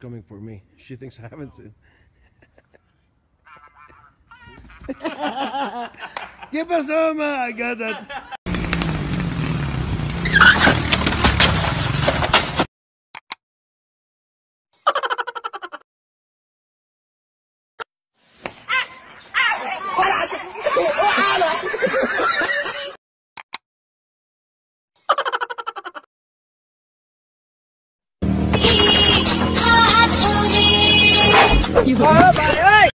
coming for me. She thinks I haven't seen. ¿Qué pasó, ma? I got that. Bye, bye.